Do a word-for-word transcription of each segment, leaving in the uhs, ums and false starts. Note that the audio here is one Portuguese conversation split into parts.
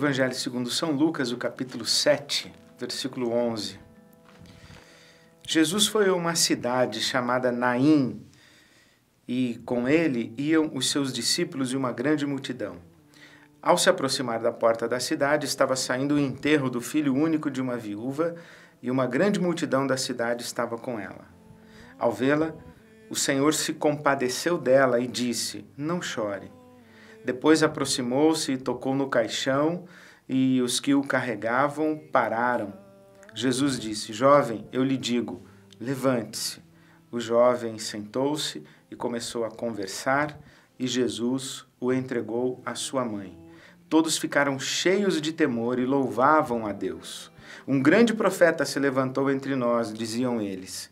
Evangelho segundo São Lucas, o capítulo sete, versículo onze. Jesus foi a uma cidade chamada Naim, e com ele iam os seus discípulos e uma grande multidão. Ao se aproximar da porta da cidade, estava saindo o enterro do filho único de uma viúva, e uma grande multidão da cidade estava com ela. Ao vê-la, o Senhor se compadeceu dela e disse: "Não chore." Depois aproximou-se e tocou no caixão, e os que o carregavam pararam. Jesus disse: "Jovem, eu lhe digo, levante-se." O jovem sentou-se e começou a conversar, e Jesus o entregou à sua mãe. Todos ficaram cheios de temor e louvavam a Deus. "Um grande profeta se levantou entre nós", diziam eles.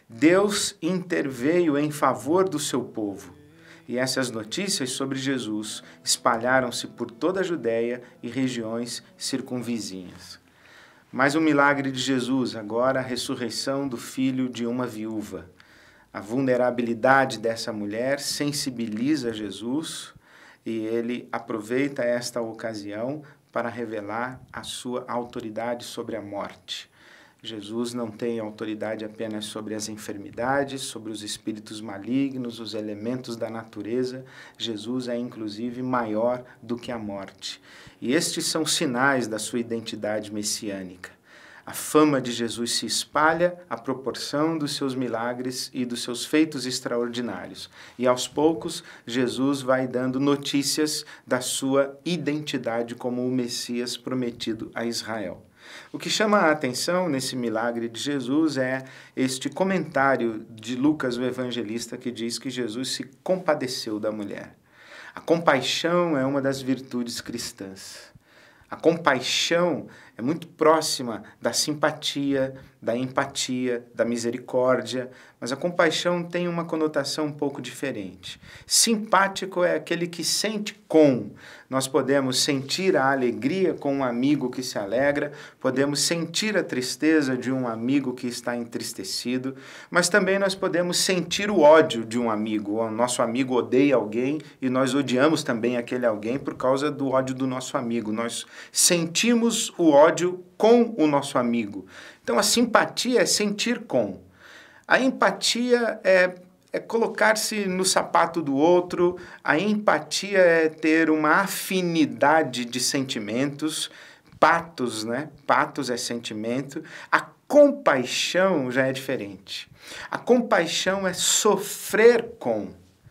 Deus interveio em favor do seu povo. E essas notícias sobre Jesus espalharam-se por toda a Judéia e regiões circunvizinhas. Mais um milagre de Jesus, agora a ressurreição do filho de uma viúva. A vulnerabilidade dessa mulher sensibiliza Jesus e ele aproveita esta ocasião para revelar a sua autoridade sobre a morte. Jesus não tem autoridade apenas sobre as enfermidades, sobre os espíritos malignos, os elementos da natureza. Jesus é, inclusive, maior do que a morte. E estes são sinais da sua identidade messiânica. A fama de Jesus se espalha à proporção dos seus milagres e dos seus feitos extraordinários. E, aos poucos, Jesus vai dando notícias da sua identidade como o Messias prometido a Israel. O que chama a atenção nesse milagre de Jesus é este comentário de Lucas, o evangelista, que diz que Jesus se compadeceu da mulher. A compaixão é uma das virtudes cristãs. A compaixão é muito próxima da simpatia, da empatia, da misericórdia, mas a compaixão tem uma conotação um pouco diferente. Simpático é aquele que sente com. Nós podemos sentir a alegria com um amigo que se alegra, podemos sentir a tristeza de um amigo que está entristecido, mas também nós podemos sentir o ódio de um amigo. O nosso amigo odeia alguém e nós odiamos também aquele alguém por causa do ódio do nosso amigo. Nós sentimos o ódio com o nosso amigo. Então, a simpatia é sentir com. A empatia é, é colocar-se no sapato do outro. A empatia é ter uma afinidade de sentimentos. Patos, né? Patos é sentimento. A compaixão já é diferente. A compaixão é sofrer com.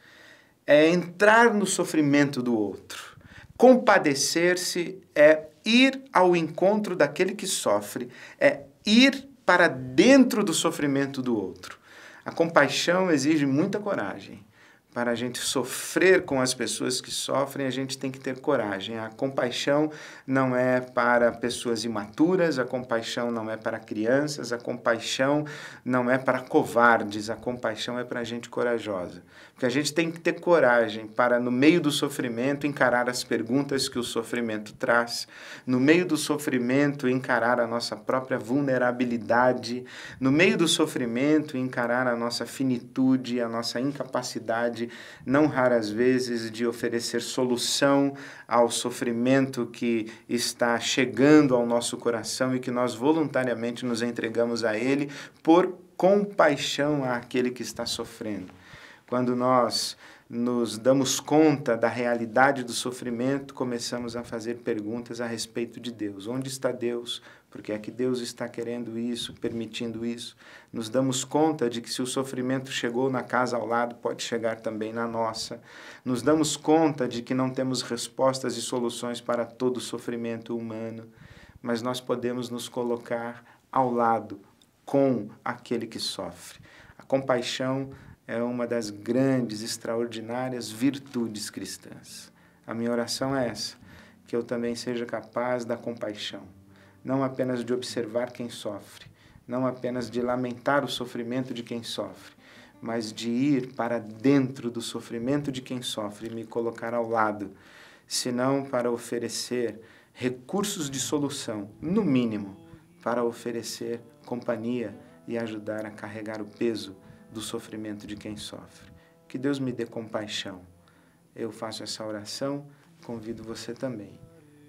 É entrar no sofrimento do outro. Compadecer-se é ir ao encontro daquele que sofre, é ir para dentro do sofrimento do outro. A compaixão exige muita coragem. Para a gente sofrer com as pessoas que sofrem, a gente tem que ter coragem. A compaixão não é para pessoas imaturas, a compaixão não é para crianças, a compaixão não é para covardes, a compaixão é para gente corajosa. Porque a gente tem que ter coragem para, no meio do sofrimento, encarar as perguntas que o sofrimento traz, no meio do sofrimento, encarar a nossa própria vulnerabilidade, no meio do sofrimento, encarar a nossa finitude, a nossa incapacidade, não raras vezes, de oferecer solução ao sofrimento que está chegando ao nosso coração e que nós voluntariamente nos entregamos a ele por compaixão àquele que está sofrendo. Quando nós nos damos conta da realidade do sofrimento, começamos a fazer perguntas a respeito de Deus. Onde está Deus? Por que é que Deus está querendo isso, permitindo isso? Nos damos conta de que se o sofrimento chegou na casa ao lado, pode chegar também na nossa. Nos damos conta de que não temos respostas e soluções para todo o sofrimento humano, mas nós podemos nos colocar ao lado, com aquele que sofre. A compaixão é uma das grandes, extraordinárias virtudes cristãs. A minha oração é essa, que eu também seja capaz da compaixão, não apenas de observar quem sofre, não apenas de lamentar o sofrimento de quem sofre, mas de ir para dentro do sofrimento de quem sofre e me colocar ao lado, senão para oferecer recursos de solução, no mínimo, para oferecer companhia e ajudar a carregar o peso do sofrimento de quem sofre. Que Deus me dê compaixão. Eu faço essa oração, convido você também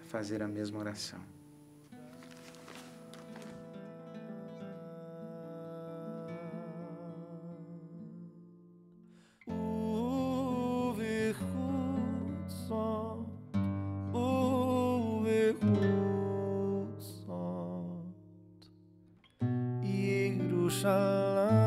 fazer a mesma oração. Yerushalayim